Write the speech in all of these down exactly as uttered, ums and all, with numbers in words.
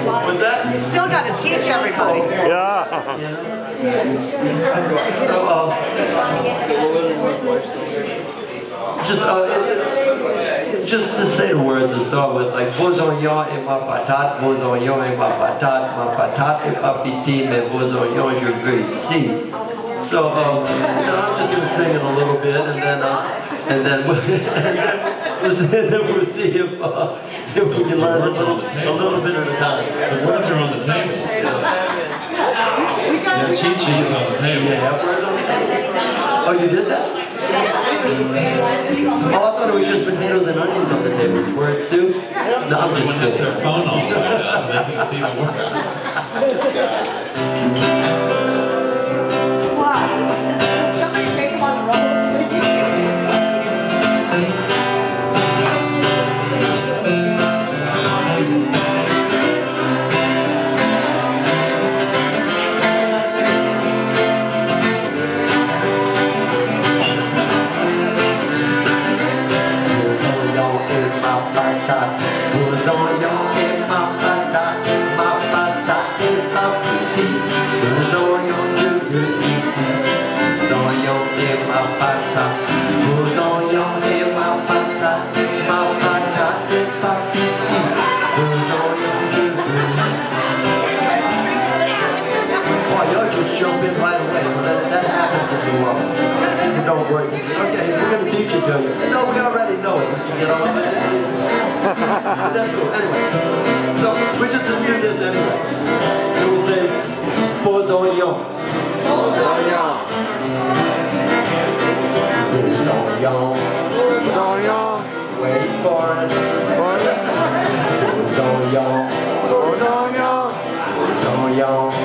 What's that? You still got to teach everybody. Yeah. So, uh, just, uh, it, it, just to say the words to start with, like, vos oignons et ma patate, vos oignons et ma patate, ma patate et papiti, mais vos oignons je veux ici. So, um, you know, I'm just going to sing it a little bit, and then, uh, and then, we'll, and then we'll see if, uh, if we can learn a little, a little bit at a time. The words are on the table. Yeah. The cheat sheet is on the table. Yeah. Oh, you did that? Oh, I thought it was just potatoes and onions on the table. Words too? No, I'm just Everyone has kidding. their phone all the way down so they can see the words. Somebody take him on the road. Jump in right away. Well, that, that happens if you want. Don't worry. Okay, we're going to teach it to you. No, we already know it. You get all of it? That's cool. Anyway, so we just do this anyway. And we say, vos oignons. Vos oignons. Vos oignons. Vos oignons. Wait for it. Vos oignons. Vos oignons. Vos oignons.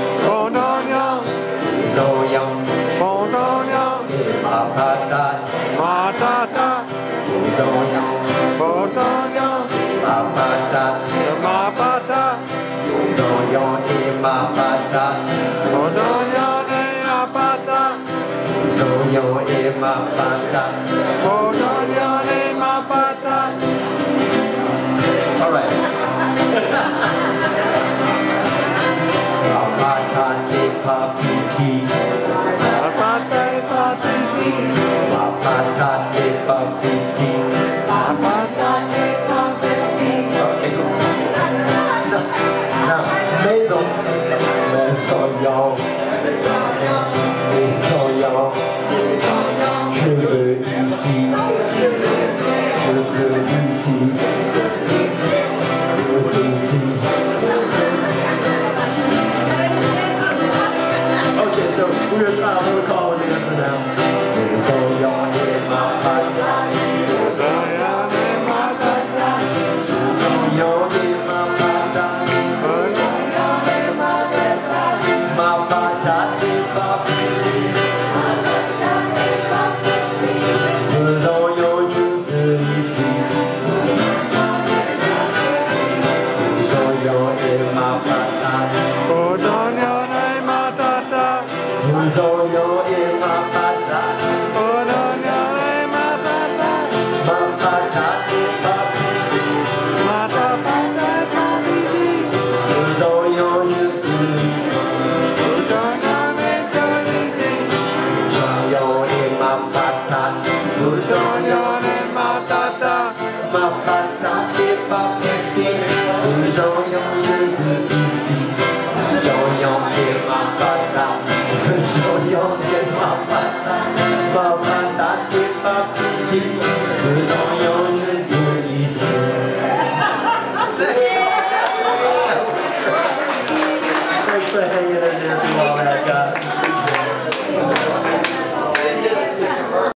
Ma patate, ma patate, vos oignons, vos oignons, ma patate, ma patate, vos oignons et ma patate, vos oignons et ma patate, vos oignons et ma patate, vos oignons et ma patate. All right. Ma patate et papiti. Ma patate et papiti. Ma patate et papiti. Ma patate et papiti. Okay, go. Now, now, maison. Les oignons. Les oignons. Je veux ici. Je veux ici. Je veux ici. Okay, so we're going to try a little call and answer now. So y'all hear my podcast. So y'all hear my podcast. So y'all hear my podcast. So y'all hear my podcast. My podcast is papiti. My podcast is papiti. Vous aurions juste ici. So y'all hear my podcast. Vous aurions ma tata. Vous aurions et ma patate. Vous aurions et ma patate. Ma patate et papiti. Ma patate et papiti. Vous aurions juste ici. Vous aurions et ici. Vous aurions et ma patate. Vous aurions et ma patate. Ma patate et papiti. Vous aurions juste ici. Vous aurions et ma patate. Soyons et ma patate, ma patate et papiti, nous aurions juste ici. Thanks for hanging in there.